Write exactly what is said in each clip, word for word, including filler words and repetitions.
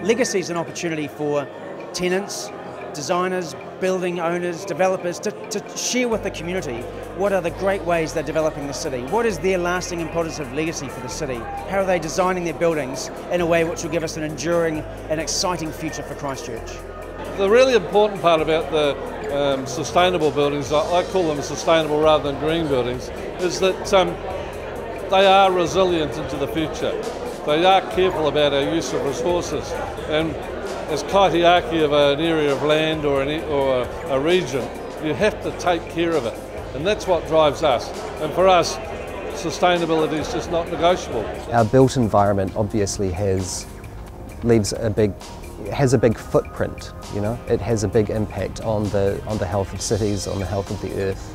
Legacy is an opportunity for tenants, designers, building owners, developers to, to share with the community what are the great ways they're developing the city. What is their lasting and positive legacy for the city? How are they designing their buildings in a way which will give us an enduring and exciting future for Christchurch? The really important part about the um, sustainable buildings, I, I call them sustainable rather than green buildings, is that um, they are resilient into the future. They are careful about our use of resources, and as kaitiaki of an area of land or, an, or a, a region, you have to take care of it, and that's what drives us. And for us, sustainability is just not negotiable. Our built environment obviously has leaves a big has a big footprint. You know, it has a big impact on the on the health of cities, on the health of the earth.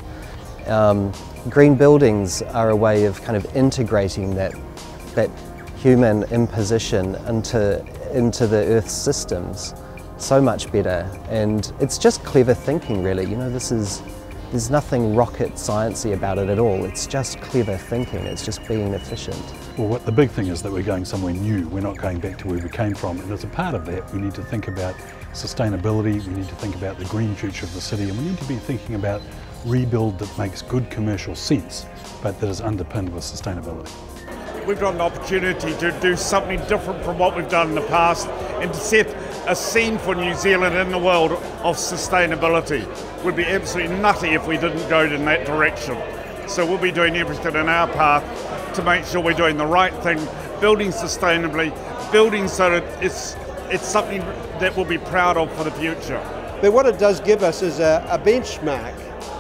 Um, green buildings are a way of kind of integrating that that human imposition into into the Earth's systems so much better, and it's just clever thinking, really. You know, this is there's nothing rocket sciencey about it at all. It's just clever thinking. It's just being efficient. Well, what the big thing is that we're going somewhere new. We're not going back to where we came from, and as a part of that, we need to think about sustainability. We need to think about the green future of the city, and we need to be thinking about rebuild that makes good commercial sense, but that is underpinned with sustainability. We've got an opportunity to do something different from what we've done in the past and to set a scene for New Zealand in the world of sustainability. We'd be absolutely nutty if we didn't go in that direction. So we'll be doing everything in our path to make sure we're doing the right thing, building sustainably, building so that it's, it's something that we'll be proud of for the future. But what it does give us is a, a benchmark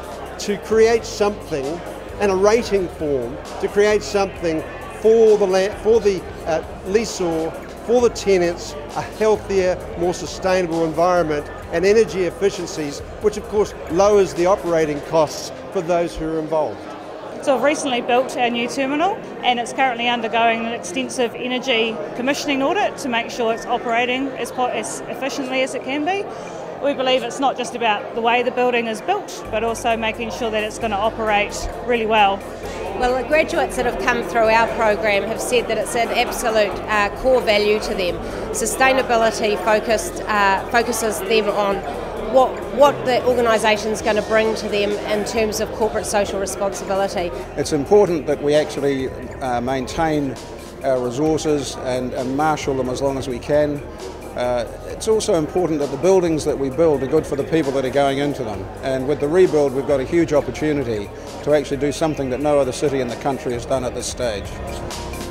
to create something and a rating form to create something for the land, for the uh, leaseor, for the tenants, a healthier, more sustainable environment and energy efficiencies, which of course lowers the operating costs for those who are involved. So we've recently built our new terminal, and it's currently undergoing an extensive energy commissioning audit to make sure it's operating as, as efficiently as it can be. We believe it's not just about the way the building is built, but also making sure that it's going to operate really well. Well, the graduates that have come through our program have said that it's an absolute uh, core value to them. Sustainability focused uh, focuses them on what, what the organisation's going to bring to them in terms of corporate social responsibility. It's important that we actually uh, maintain our resources and, and marshal them as long as we can. Uh, it's also important that the buildings that we build are good for the people that are going into them, and with the rebuild we've got a huge opportunity to actually do something that no other city in the country has done at this stage.